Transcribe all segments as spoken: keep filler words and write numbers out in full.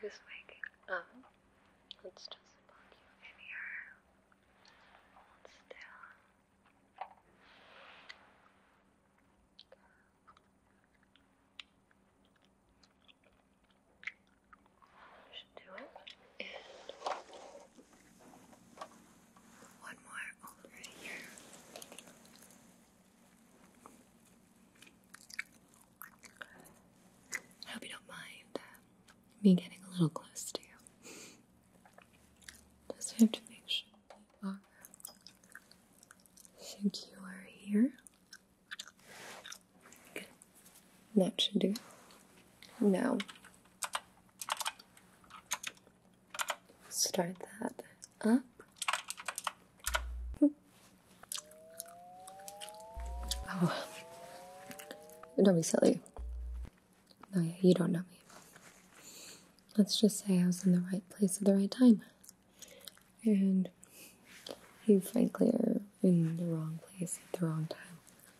who's waking up. Let's just plug you in here. Hold still. Should do it. And one more over here. I hope you don't mind uh, me getting a little close to you. Just have to make sure you are secure here. Good. That should do. Now, start that up. Oh, don't be silly. Oh yeah, you don't know me. Let's just say I was in the right place at the right time. And you frankly are in the wrong place at the wrong time.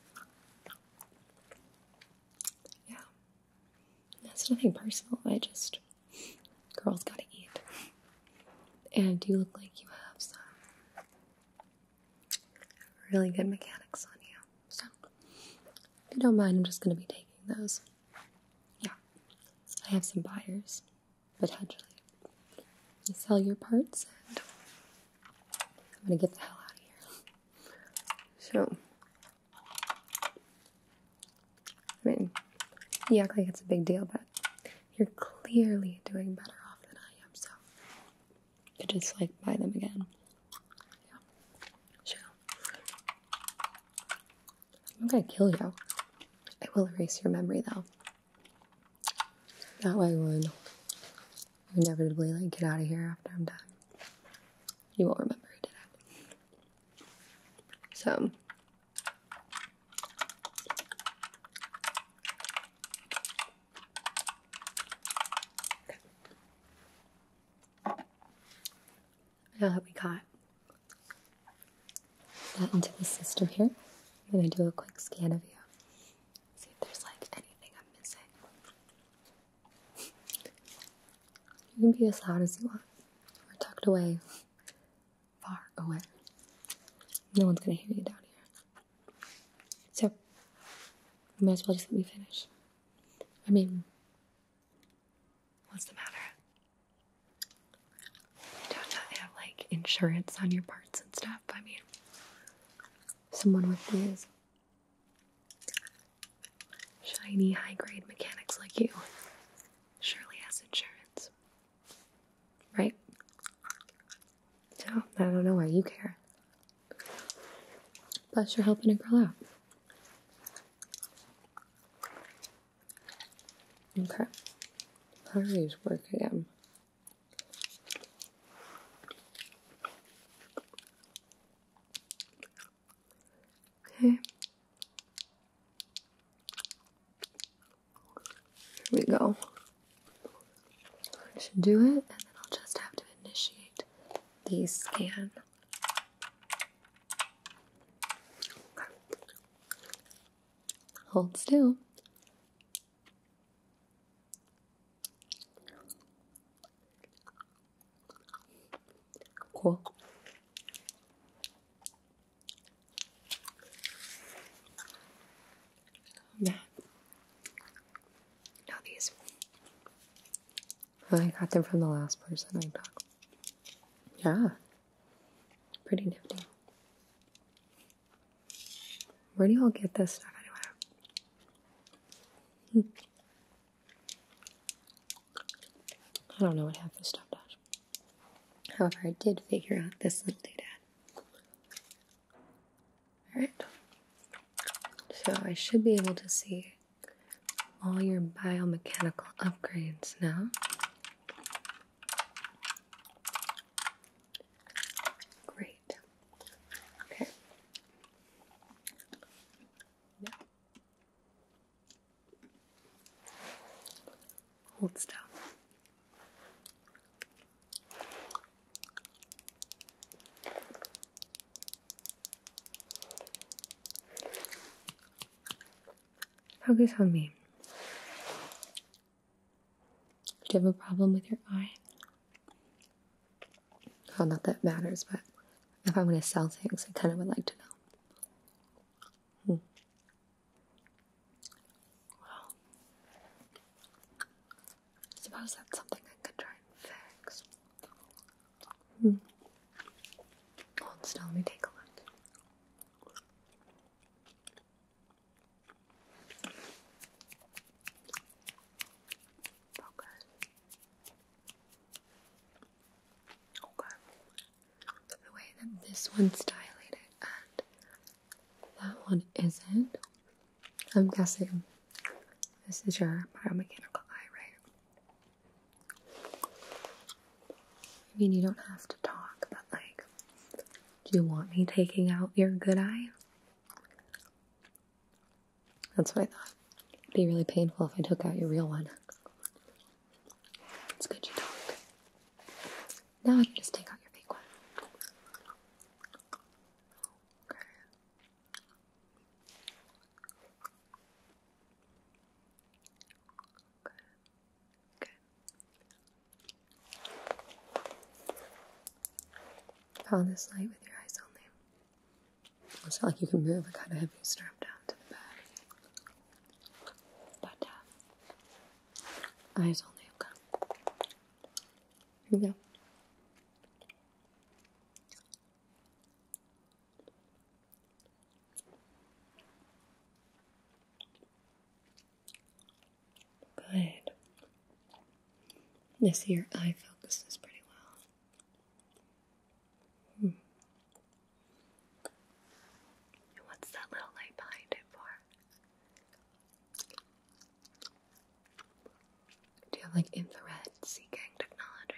Yeah. That's nothing personal. I just, girls gotta eat. And you look like you have some really good mechanics on you. So, if you don't mind, I'm just gonna be taking those. Yeah. I have some buyers, potentially. You sell your parts, and I'm gonna get the hell out of here. So, I mean, you act like it's a big deal, but you're clearly doing better off than I am, so you could just, like, buy them again. Yeah. Sure. I'm not gonna kill you. I will erase your memory, though. That way, when you inevitably, like, get out of here after I'm done, you won't remember who did it. So, now that we got that into the system here, I'm going to do a quick scan of you. See if there's, like, anything I'm missing. You can be as loud as you want, or tucked away, far away. No one's going to hear you down here. So, you might as well just let me finish. I mean, what's the matter? You don't have, like, insurance on your parts and stuff. I mean, someone with these shiny, high-grade mechanics like you surely has insurance. Right? So, I don't know why you care. Plus, you're helping a girl out. Okay. How do these work again? Okay. Here we go. I should do it, and then I'll just have to initiate the scan. Okay. Hold still. Cool. Yeah. Now these. I got them from the last person I talked. Yeah. Pretty nifty. Where do you all get this stuff anyway? Hmm. I don't know what half this stuff does. However, I did figure out this little doodad. Alright. So I should be able to see all your biomechanical upgrades now. Great. Okay. Now, hold still. Focus on me. Do you have a problem with your eye? Well, not that it matters, but if I'm going to sell things, I kind of would like to know. Hmm. Well, I suppose that's something I could try and fix. Hmm. Hold still, let me take a look. The way that this one's dilated and that one isn't, I'm guessing this is your biomechanical eye, right? I mean, you don't have to talk, but like, do you want me taking out your good eye? That's what I thought. It'd be really painful if I took out your real one. It's good you talked. Now I can just take out your fake one. Okay. Okay. Okay. Follow this light with your eyes only. It's not like you can move. I kind of have you strapped down to the bed. But, uh, eyes only, okay. Here we go. Good. I see your eye focuses pretty well. Hmm. What's that little light behind it for? Do you have like infrared seeking technology?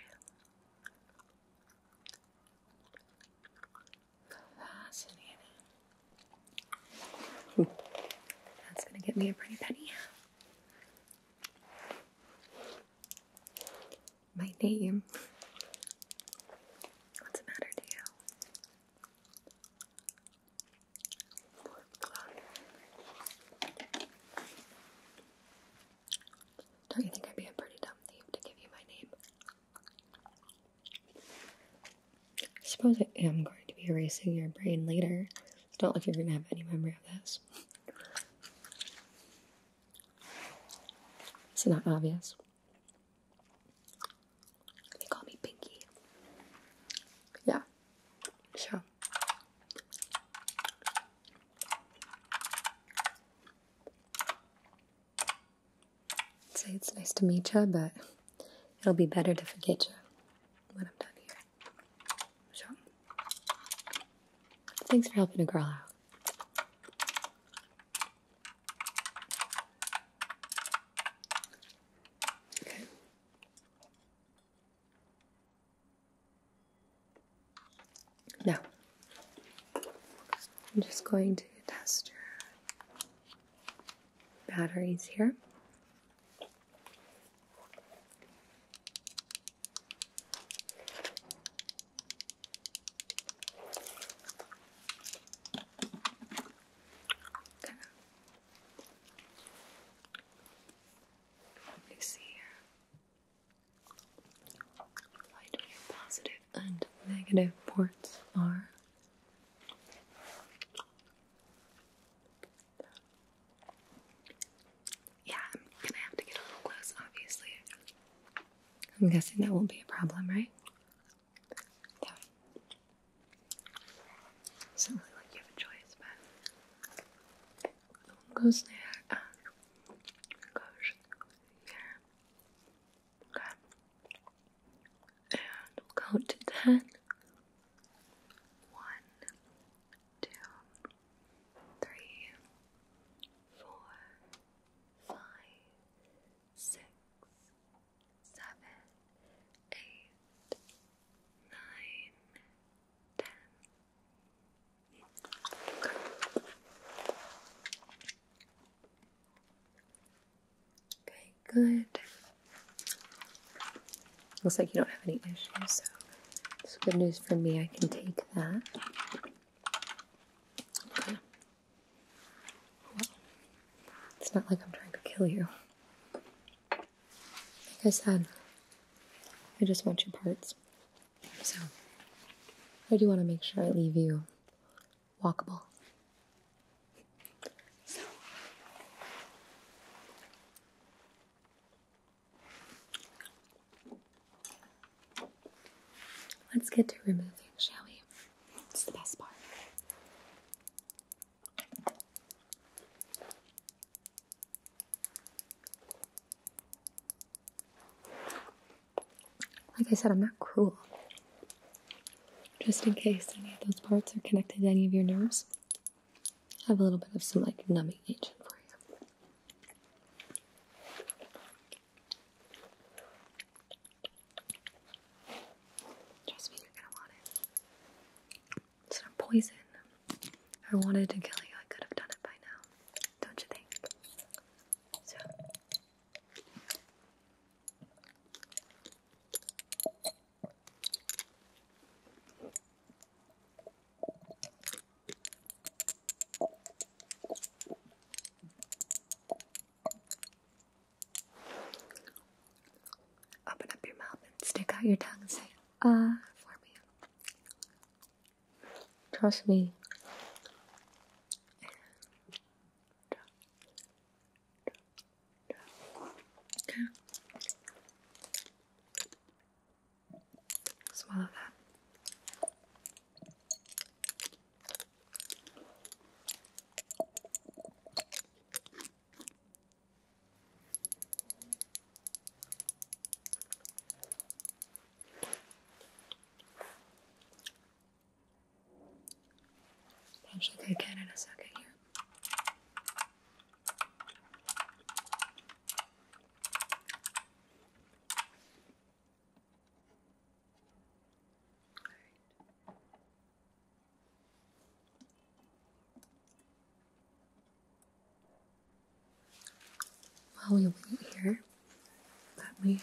Fascinating. Hmm. That's gonna get me a pretty penny. My name. What's the matter to you? Don't you think I'd be a pretty dumb thief to give you my name? I suppose I am going to be erasing your brain later. It's not like you're going to have any memory of this. It's not obvious. They call me Pinky. Yeah, sure. I'd say it's nice to meet you, but it'll be better to forget you when I'm done here. Sure. Thanks for helping a girl out. Okay. Now, I'm just going to test your batteries here. Okay. Let me see here. Light where your positive and negative ports are. Yeah, I'm gonna have to get a little close, obviously. I'm guessing that won't be a problem, right? Yeah. It's not really like you have a choice, but one goes there and one goes here. Okay. And we'll count to ten. One, two, three, four, five, six, seven, eight, nine, ten. Okay, good. Looks like you don't have any issues, so it's good news for me. I can take that. Okay. Well, it's not like I'm trying to kill you. Like I said, I just want your parts. So, I do want to make sure I leave you walkable. So, let's get to removing, shall we? It's the best part. Like I said, I'm not cruel. Just in case any of those parts are connected to any of your nerves, I have a little bit of some like numbing agent for you. Trust me, you're gonna want it. It's not poison. If I wanted to kill you, I could have done it by now. Don't you think? So. Open up your mouth and stick out your tongue and say, ah, for me. Trust me. Okay. Swallow that. I'll shake your can in a second here. While we wait here, let me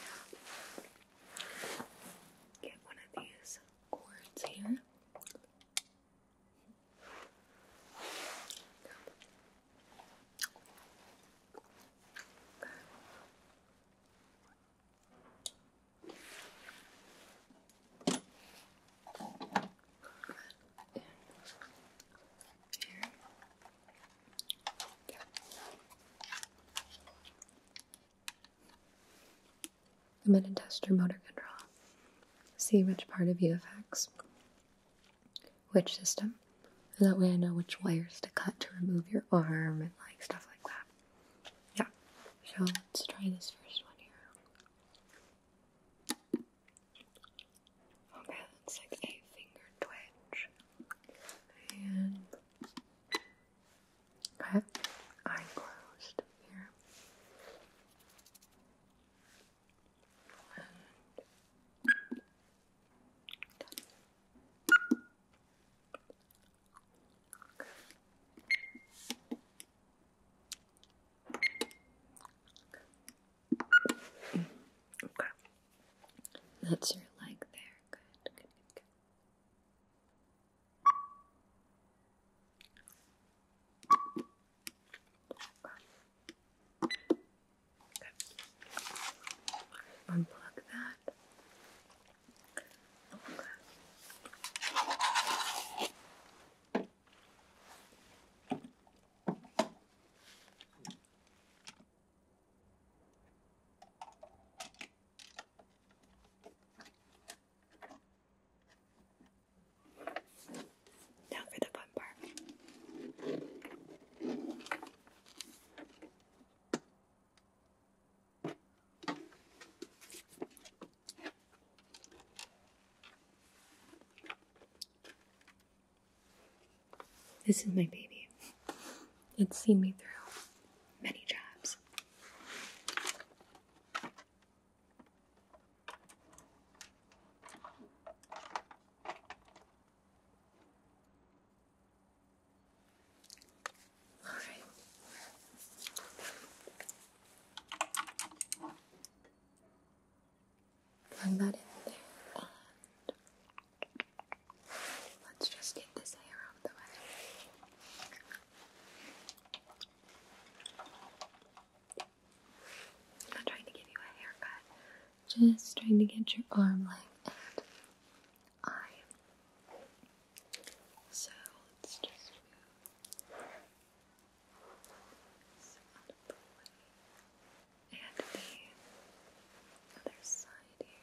get one of these cords here. I'm going to test your motor control. See which part of you affects which system. And that way I know which wires to cut to remove your arm and like stuff like that. Yeah. So let's try this first one here. Okay, that's like a finger twitch. And okay, eye closed here. Okay. That's your leg there. Good, good, good, good. Unplug that. Okay. Now for the fun part. This is my baby. It's seen me through many jobs. Alright. Plug that in there. And let's just get this hair out of the way. Just trying to get your arm, leg, and eye. So let's just move this out of the way. And the other side here.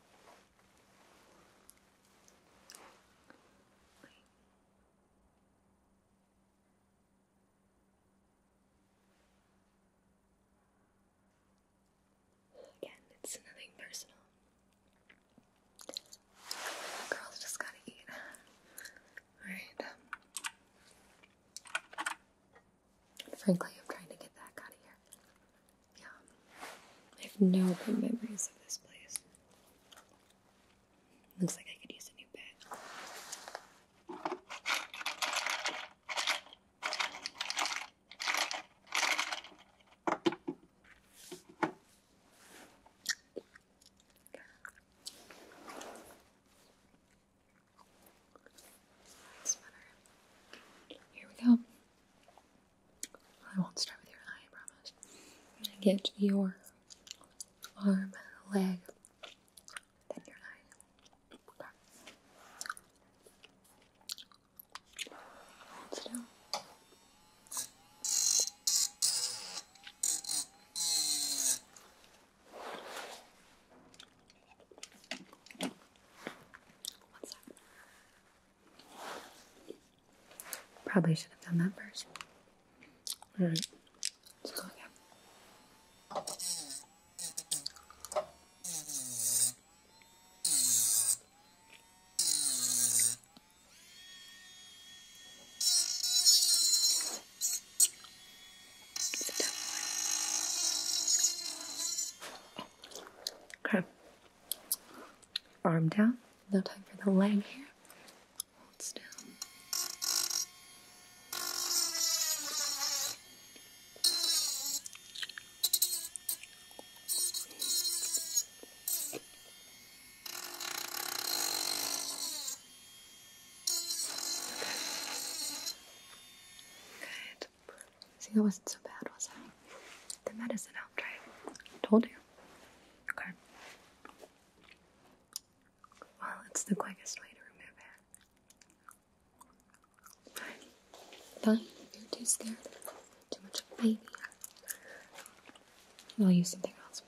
Again, it's nothing personal. Girls just gotta eat. Alright. Frankly, I'm trying to get that out of here. Yeah. I have no good memories of this place. Looks like I could use a new bed. That's better. Here we go. I won't start with your eye, I promise. I'm gonna get your arm, leg, then your eye. Okay. Hold still. What's that? Probably should have done that first. Alright, let's go again. Okay. Arm down. No time for the leg here. Hold still. Good. See, that wasn't so bad, was it? The medicine helped, right? Told you. Okay. Well, it's the quickest way to remove it. Fine. Fine. You're too scared. Too much of a baby. I'll use something else.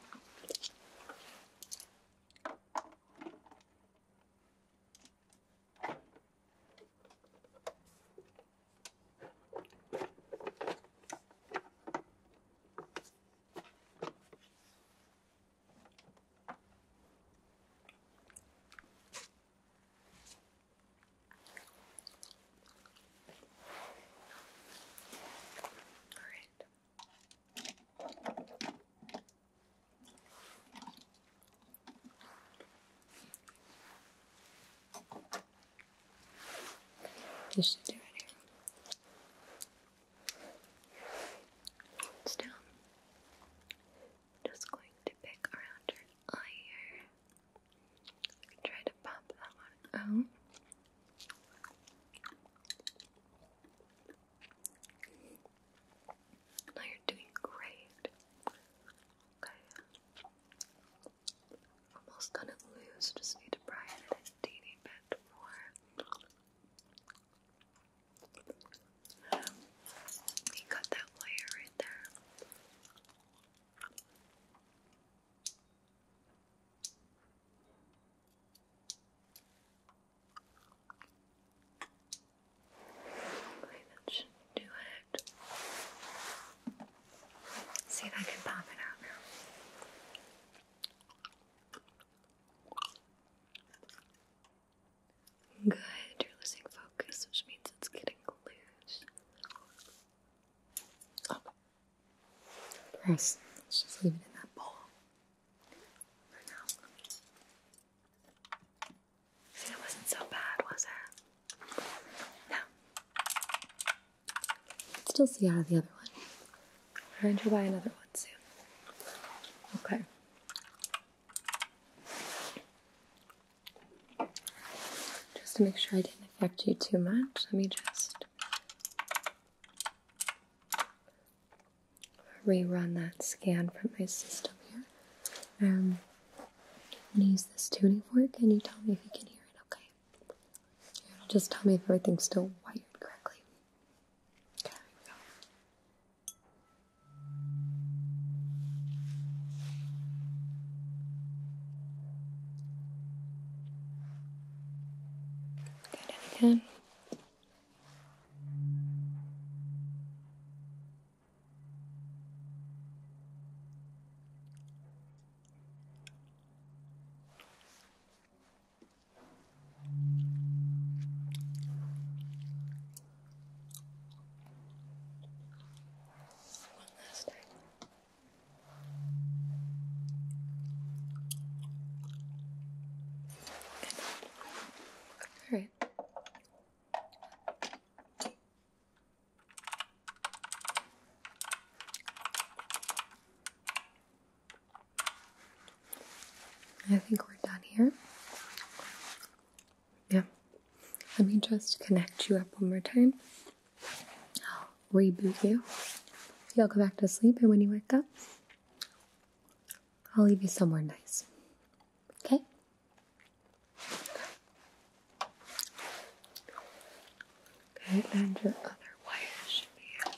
This should do it here. Still, just going to pick around your eye here. Try to pop that one out. Now you're doing great. Okay. Almost got it loose. Just need to pry it a teeny bit more. You got that wire right there. Okay, that should do it. See if I can pop it out now. Good, you're losing focus, which means it's getting loose. Oh. Gross. Let's just leave it in that bowl for now. See, that wasn't so bad, was it? No. Still see out of the other one. Trying to buy another one soon. Okay. Just to make sure I didn't affect you too much, let me just rerun that scan from my system here. Um, I'm going to use this tuning fork and you tell me if you can hear it, okay? It'll just tell me if everything's still wired correctly. Okay, there we go. Good, and again. One last time. All right. I think we're done here. Yeah. Let me just connect you up one more time. I'll reboot you. You'll go back to sleep, and when you wake up, I'll leave you somewhere nice. Okay? Okay, and your other wire should be right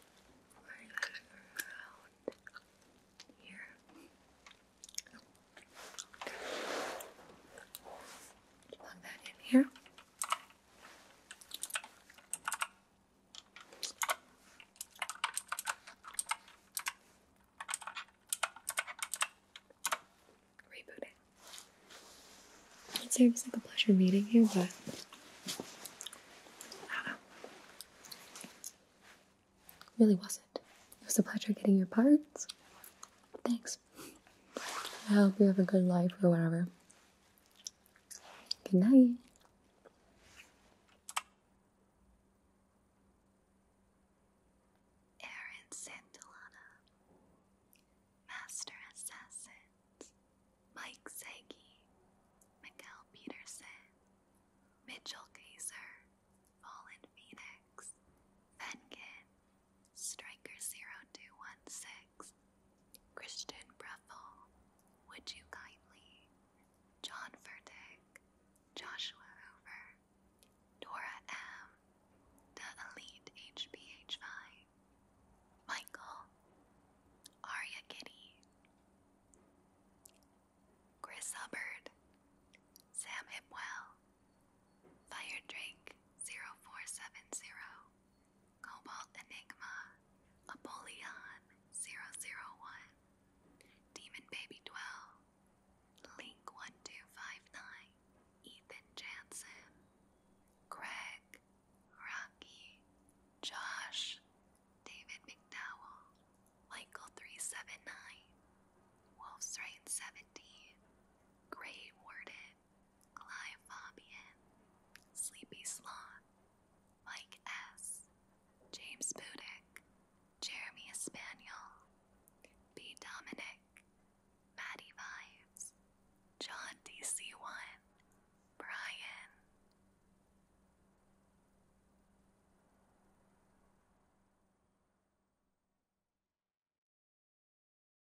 around here. Plug that in here. Rebooting. I'd say it was like a pleasure meeting you, but I don't know. It really wasn't. It was a pleasure getting your parts. Thanks. I hope you have a good life or whatever. Good night. Aaron Santillana, Master Assassins, Mike Sagi, Miguel Peterson, Mitchell Kaiser, Fallen Phoenix, Venkin, Striker zero two one six, Christian Breffel, Would You Kindly, John Furtick, Joshua Hoover, Dora M, The Elite H P H five, Michael, Arya Kitty, Chris Hubbard, Sam Hipwell, Fire Drake zero four seven zero, Cobalt Enigma, Apollyon,